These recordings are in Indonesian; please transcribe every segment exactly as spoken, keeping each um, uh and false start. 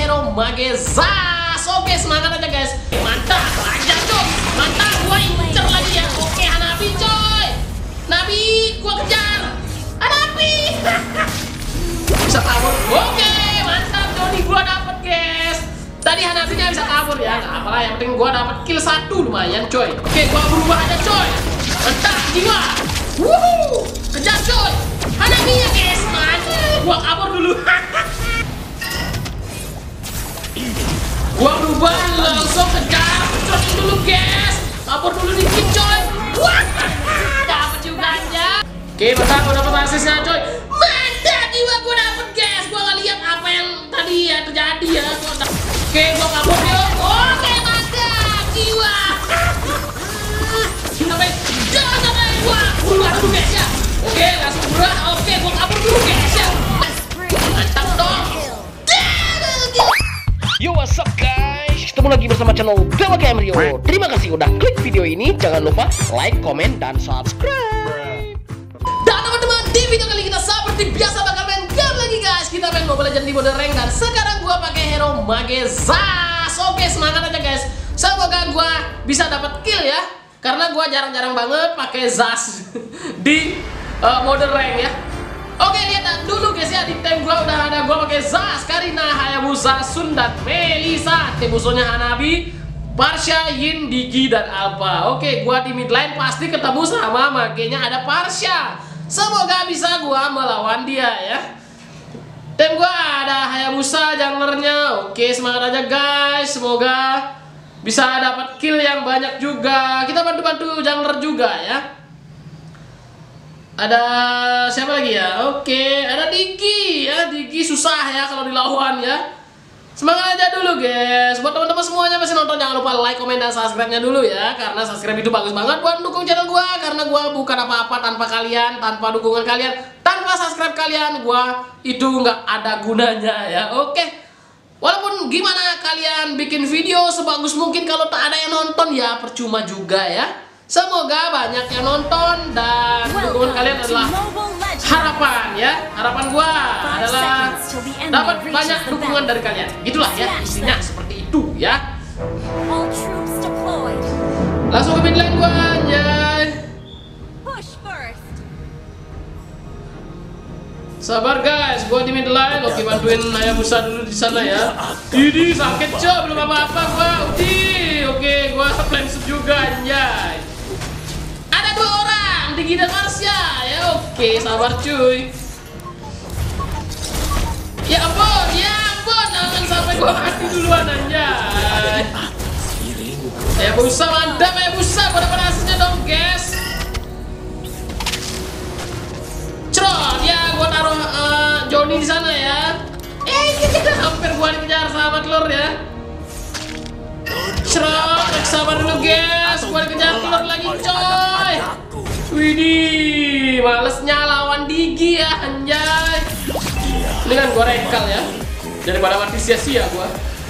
hero Mage Zas. Oke, semangat aja guys. Mantap, aja coy. Mantap, gua incer lagi ya. Oke, Hanabi coy. Nabi, gua kejar. Hanabi. Bisa kabur. Oke, mantap Johnny, gua dapet guys. Tadi Hanabinya bisa kabur ya. Nggak apalah, yang penting gua dapet kill satu lumayan coy. Oke, gua berubah aja coy. Mantap jiwa. Wuhu, kejar coy. Hanabinya guys, mantap. Gua kabur dulu. Gua berubah langsung kejar. Coy dulu guys. Kabur dulu dikit coy. Wah, dapet juga aja. Oke, mantap, gua dapet asisnya coy. Mantap jiwa, gua dapet guys. Gua nggak lihat apa yang tadi ya terjadi ya. Gua Oke, gua kabur yuk. Oke, mantap jiwa. Sampai jangan sampai gua keluar dulu guys ya. Oke, langsung buruan. Oke, gua kabur dulu guys ya. Mantap dong. Yo, what's up guys? Ketemu lagi bersama channel Dewa Game Rio. Terima kasih udah klik video ini. Jangan lupa like, komen, dan subscribe. Dan teman-teman, di video kali kita seperti biasa bakal main game lagi guys. Kita main Mobile Legends di mode rank dan sekarang gua pakai hero Mage Zas. Oke, semangat aja guys. Semoga gua bisa dapat kill ya. Karena gua jarang-jarang banget pakai Zas di uh, mode rank ya. Oke, lihat dulu guys ya, di tim gua udah ada gua pakai Zas, Karina, Hayabusa, Sun, dan Melisa. Tim musuhnya Hanabi, Parsha, Yin, Digi, dan Alpha. Oke, gua di mid lane pasti ketemu sama magenya ada Parsha. Semoga bisa gua melawan dia ya. Tim gua ada Hayabusa junglernya. Oke, semangat aja guys. Semoga bisa dapat kill yang banyak juga. Kita bantu-bantu jungler juga ya. Ada siapa lagi ya? Oke, ada Digi ya. Digi susah ya kalau dilawan ya. Semangat aja dulu guys. Buat teman-teman semuanya masih nonton, jangan lupa like, komen, dan subscribe-nya dulu ya. Karena subscribe itu bagus banget buat mendukung channel gua. Karena gua bukan apa-apa tanpa kalian, tanpa dukungan kalian, tanpa subscribe kalian, gua itu nggak ada gunanya ya. Oke. Walaupun gimana kalian bikin video sebagus mungkin, kalau tak ada yang nonton ya percuma juga ya. Semoga banyak yang nonton dan dukungan kalian adalah harapan ya. Harapan gua adalah dapat banyak dukungan dari kalian. Gitulah ya, intinya seperti itu ya. Langsung ke mid lane gua aja. Sabar guys, gua di mid lane. Oke, bantuin Hayabusa dulu di sana ya. Ini sakit coy, belum apa-apa gua. Udah. Oke, gua plan juga anjay. Ada dua orang, Digi dan Marsha ya. Oke, sabar cuy. Ya ampun, ya ampun, jangan sampai gua mati duluan anjay. Hayabusa mantap, Hayabusa, gua dapat hasilnya dong guys. Cerot ya, gua taruh uh, Johnny di sana ya. Eh, kita hampir gua dikejar sahabat lor ya. Cerot, sabar dulu guys. Gua dikejar telur lagi coy. Widih, malesnya lawan Digi ya anjay. Ini kan gua rekal ya, daripada mati sia-sia gua.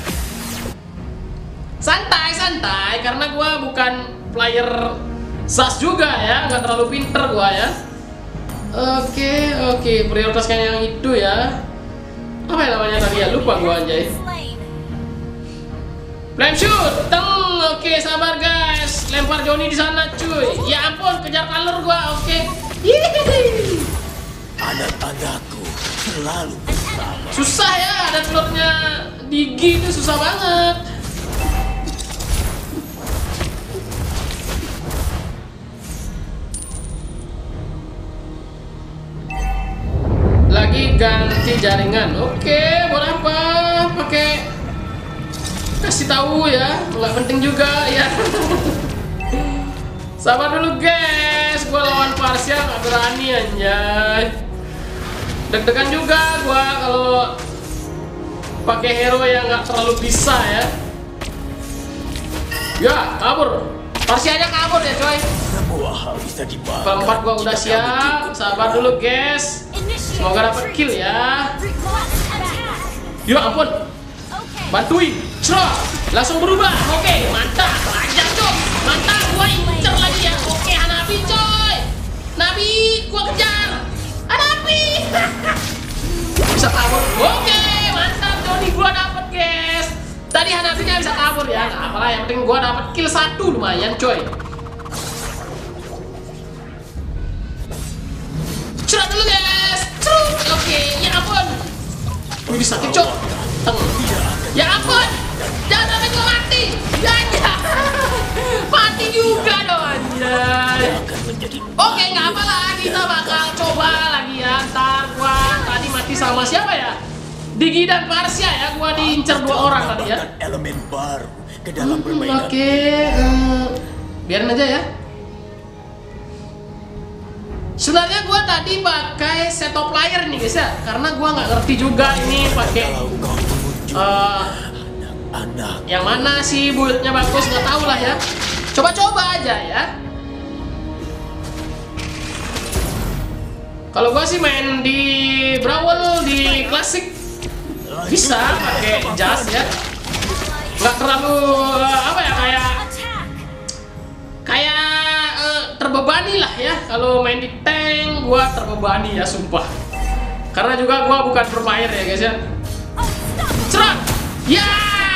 Santai santai, karena gua bukan player Zas juga ya, nggak terlalu pinter gua ya. Oke oke, prioritaskan yang itu ya. Apa yang namanya tadi ya, lupa gua anjay. Flame shoot, teng. Oke, sabar guys. Lempar Johnny di sana, cuy. Ya ampun, kejar color gua. Oke. Anak-anakku selalu bersama. Susah ya, ada telurnya Digi itu susah banget. Lagi ganti jaringan. Oke, buat apa? Pakai kasih tahu ya, nggak penting juga ya. Sabar dulu guys, gua lawan Parsha nggak berani anjay. Deg-degan juga gua kalau pakai hero yang nggak terlalu bisa ya. Ya kabur, Parsha aja kabur ya coy. Semua hal bisa dibahas. Keempat gua udah siap, sabar dulu guys. Semoga dapat kill ya. Ya ampun, bantuin, cerot, langsung berubah. Oke, mantap, aja coy, mantap, gua incer lagi ya. Oke, Hanabi coy, Nabi, gua kejar, Hanabi. Bisa kabur. Oke, mantap, Johnny gua dapet guys. kabur ya, nggak apalah, yang penting gua dapat kill satu lumayan coy. Cerot dulu guys, cerut, oke, ya ampun, wih sakit cok, teng, ya ampun, jangan sampai gua mati, ya ya, mati juga dong anjay. Oke nggak apalah, kita bakal coba lagi ya, ntar gua tadi mati sama siapa ya? Digi dan Parsia ya, gua diincar dua orang tadi ya. Elemen baru ke dalam Hmm, permainan. Oke, hmm, biarin aja ya. Sebenarnya gua tadi pakai setup player nih guys ya, karena gua nggak ngerti juga ini pakai Kalau kau mengunjungi uh, anak-anak, yang mana sih build-nya bagus, nggak tahu lah ya. Coba-coba aja ya. Kalau gua sih main di Brawl di klasik bisa pakai jas ya, nggak terlalu uh, apa ya kayak kayak uh, terbebani lah ya. Kalau main di tank gua terbebani ya sumpah, karena juga gua bukan pro player ya guys ya. Cerot ya,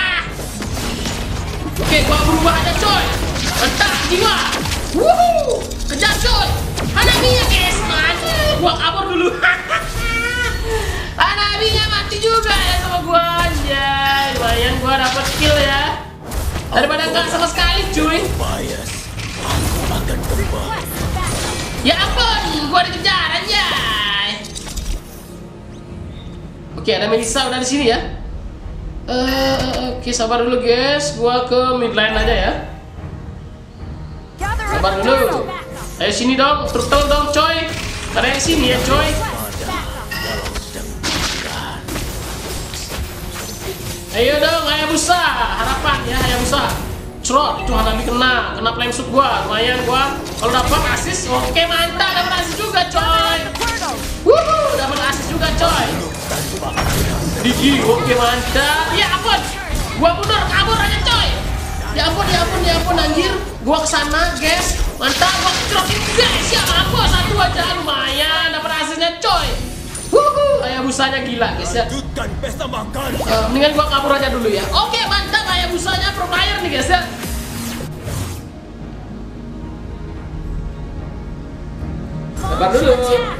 oke gua berubah aja coy, mantap jiwa, wuhu, kejar coy, Hanabinya guys, mana gua kabur dulu. Hanabinya mati juga ya sama gua anjay, lumayan gua dapet kill ya, daripada nggak sama sekali cuy. bias, aku akan kembali. Ya ampun, gua dikejar anjay. Oke, ada Melissa udah di sini ya. Eh, oke sabar dulu guys, gua ke mid lane aja ya. Sabar dulu. Ayo sini dong, turtle dong coy. Ada yang sini ya coy. Ayo dong, Hayabusa, harapan ya Hayabusa. Cerot, itu Hanabi kena, kena flame shoot gua, lumayan gua. Kalau dapat assist, oke mantap, dapat assist juga coy. Wuhu, dapat assist juga coy. Digi, oke mantap. Ya ampun, gua mundur, kabur aja coy. Ya ampun, ya ampun, ya ampun anjir. Gua kesana guys, mantap, gua cerotin guys. Ya ampun, satu aja lumayan, dapat assistnya coy. Wuhu, Hayabusanya gila guys ya. Lanjutkan pesta makan. Uh, mendingan gua kabur aja dulu ya. Oke mantap, Hayabusanya pro player nih guys ya. Sabar dulu.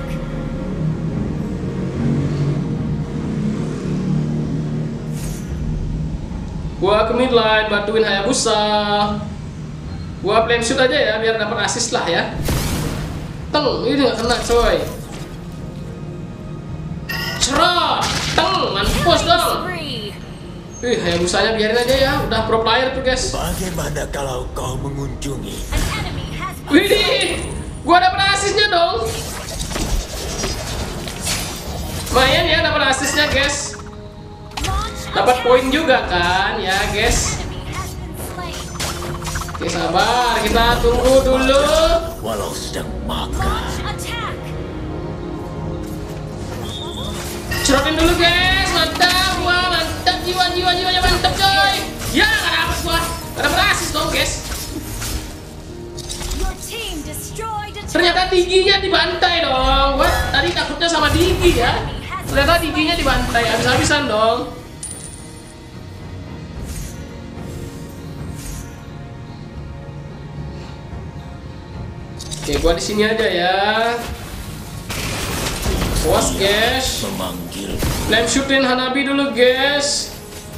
Gua ke mid line bantuin Hayabusa. Gua flame shoot aja ya biar dapat assist lah ya. Teng, ini nggak kena coy. Cerot, teng, mampus dong. Ih, Hayabusanya biarin aja ya, udah pro player tuh guys. Bagaimana kalau kau mengunjungi? Widih, gua dapet asisnya dong. Lumayan ya dapat asisnya guys. Dapat poin juga kan ya guys. Oke sabar, kita tunggu dulu. Walau sedang makan. Cerotin dulu guys, mantap, wah mantap, jiwa jiwa jiwanya mantap coy. Ya nggak dapet gua, nggak dapet asis dong guys. Ternyata Diginya dibantai dong. Gua tadi takutnya sama Digi ya. Ternyata Diginya dibantai, habis-habisan dong. Oke, gua di sini aja ya. Awas guys. Memanggil. Flame shootin Hanabi dulu guys.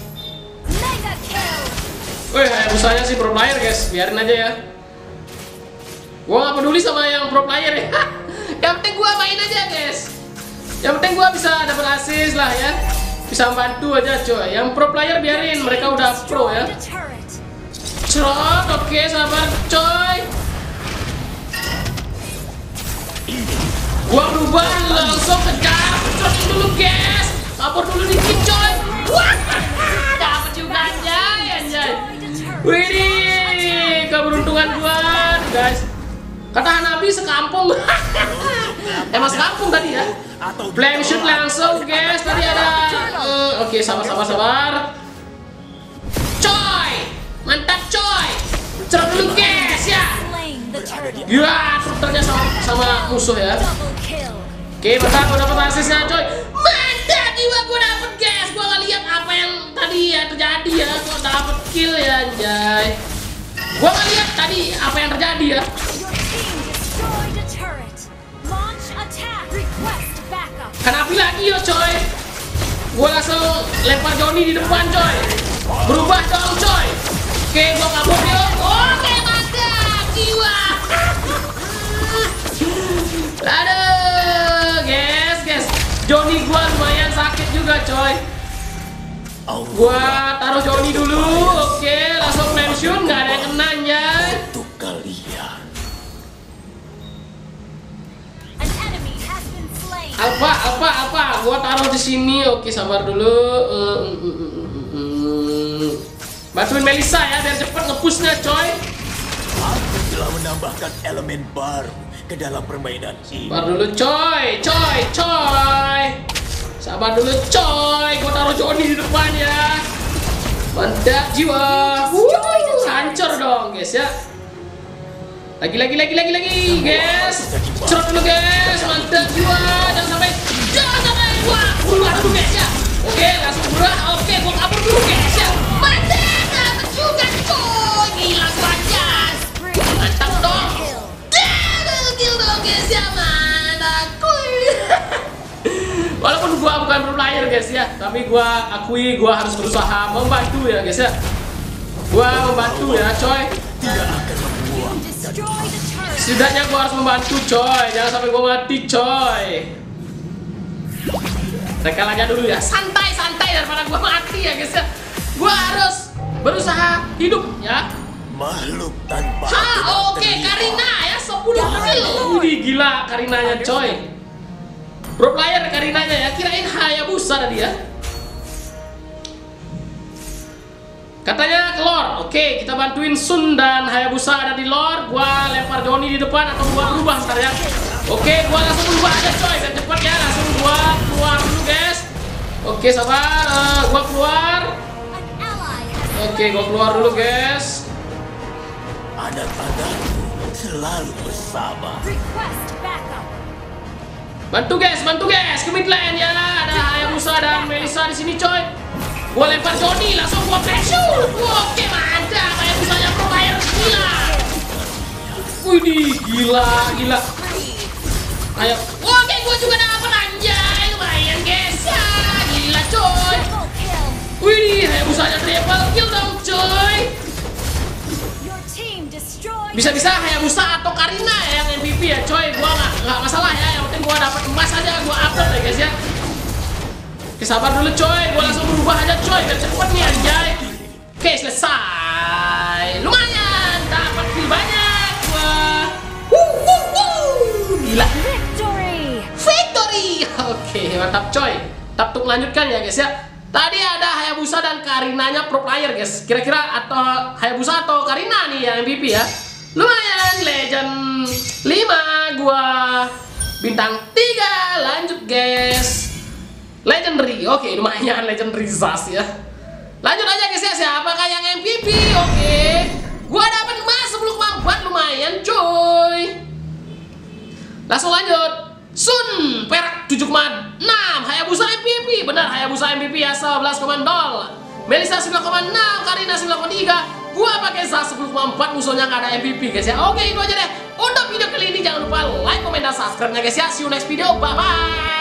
Wih, Hayabusanya sih pro player guys, biarin aja ya. Gua nggak peduli sama yang pro player ya. Yang penting gua main aja guys. Yang penting gua bisa dapat assist lah ya. Bisa bantu aja coy. Yang pro player biarin, mereka udah pro ya. Cerot, oke sabar coy. Gua berubah langsung kejar, cerotin dulu guys. Kabur dulu dikit coy. Wah, dapat juga anjay, anjay. Widih, keberuntungan gua guys. Kata Hanabi sekampung. Emang sekampung tadi ya. Flame shoot langsung guys. Tadi ada uh, oke okay, sabar sabar sabar. Coy, mantap coy. Cerot dulu guys ya. Ya, ternyata sama, sama musuh ya. Oke, mantap, gua dapet asisnya coy. Mantap, jiwa gua dapet guys. Gua nggak lihat apa yang tadi ya terjadi ya. Gua dapet kill ya anjay. Gua ngeliat tadi apa yang terjadi ya. Kenapa lagi yo coy? Gua langsung lempar Johnny di depan coy. Berubah dong coy. Oke, gua kabur yo. Oke, mantap. Jiwa. Aduh, guys, guys. Johnny gua lumayan sakit juga coy. Gua taruh Johnny dulu. Oke, langsung pensiun, nggak ada yang kenanya. Untuk kalian. Alpha, Alpha, Alpha. Gua taruh di sini. Oke, sabar dulu. Bantuin Melissa ya biar cepet ngepushnya coy. Aku telah menambahkan elemen baru ke dalam permainan ini. Sabar dulu coy, coy, coy. Sabar dulu coy. Gua taruh Johnny di depan ya. Mantap jiwa. Wuh, hancur dong guys ya. Lagi, lagi, lagi, lagi, lagi, guys. Cerot dulu guys. Mantap jiwa. Jangan sampai, jangan sampai. Wah, keluar dulu guys ya. Oke, langsung murah. Oke, gua kabur dulu guys ya. Mantap, dapat juga coy. Gila gua aja. Mantap dong. Double kill dong guys ya. Mantap kuy. Walaupun gua bukan pro player guys ya, tapi gua akui gua harus berusaha membantu ya guys ya. Gua membantu ya coy. Tidak akan membuang. Setidaknya gua harus membantu coy. Jangan sampai gua mati coy. Rekal aja dulu ya. Santai santai daripada gua mati ya guys ya. Gua harus berusaha hidup ya. Makhluk tanpa Ha, akibat oke terlihat. Karina ya sepuluh kill. Wih gila Karinanya coy. Pro player Karinanya ya. Kirain Hayabusa tadi ya. Katanya ke lore. Oke, kita bantuin Sun dan Hayabusa ada di lore. Gua lempar Johnny di depan atau gua berubah ntar ya. Oke, gua langsung berubah aja coy. Dan cepet ya, langsung gua keluar dulu guys. Oke, sabar. Uh, gua keluar. Oke, gua keluar dulu guys. Anak-anakku selalu bersama. Bantu guys, bantu guys. Ke mid lane ya. Ada Hayabusa dan Melissa di sini coy. Gua lempar Johnny, langsung gua pressure. Oke, mantap. Hayabusanya pro player gila. Wih, gila, gila. Ayo. Oke, gua juga dapat anjay. Lumayan guys ya. Gila coy. Wih, Hayabusanya triple kill dong coy. Bisa-bisa Hayabusa atau Karina ya yang M V P ya coy. Gua nggak nggak masalah ya. Yang penting gua dapat emas aja. Gua upload ya guys ya. Oke, sabar dulu coy. Gua langsung berubah aja coy. Biar cepet nih anjay. Oke, selesai. Lumayan. Dapat kill banyak gua. Wuh, wuh, wuh. Gila. Victory! Victory. Oke, mantap coy. Tap untuk lanjutkan ya guys ya. Tadi ada Hayabusa dan Karinanya pro player guys. Kira-kira atau Hayabusa atau Karina nih yang M V P ya. Lumayan legend lima gua bintang tiga. Lanjut guys. Legendary. Oke, lumayan legendary Zas ya. Lanjut aja guys ya. Siapakah yang M V P? Oke. Gua dapat emas sepuluh koma empat lumayan coy. Langsung lanjut. Sun perak tujuh koma enam. Hayabusa M V P. Benar Hayabusa M V P ya sebelas koma nol. Melissa sembilan koma enam, Karina sembilan koma tiga. Gua pakai Zas sepuluh koma empat, musuhnya nggak ada M V P guys ya. Oke, itu aja deh. Untuk video kali ini jangan lupa like, komen dan subscribe-nya guys ya. See you next video. Bye bye.